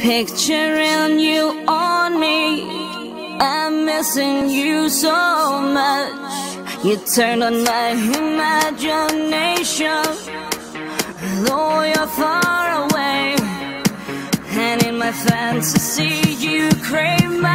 Picturing you on me, I'm missing you so much. You turn on my imagination, though you're far away. And in my fantasy you crave my